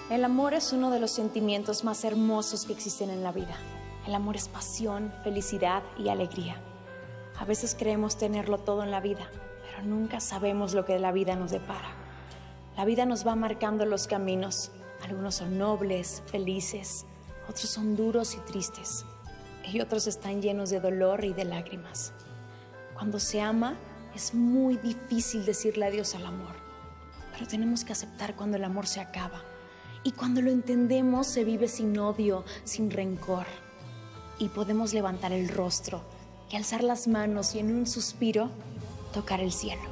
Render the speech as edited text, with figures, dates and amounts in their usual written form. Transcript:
El amor es uno de los sentimientos más hermosos que existen en la vida. El amor es pasión, felicidad y alegría. A veces creemos tenerlo todo en la vida, pero nunca sabemos lo que la vida nos depara. La vida nos va marcando los caminos. Algunos son nobles, felices, otros son duros y tristes, y otros están llenos de dolor y de lágrimas. Cuando se ama, es muy difícil decirle adiós al amor, pero tenemos que aceptar cuando el amor se acaba. Y cuando lo entendemos, se vive sin odio, sin rencor. Y podemos levantar el rostro y alzar las manos y en un suspiro tocar el cielo.